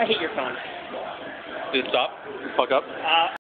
I hate your phone. Did it stop? Fuck up?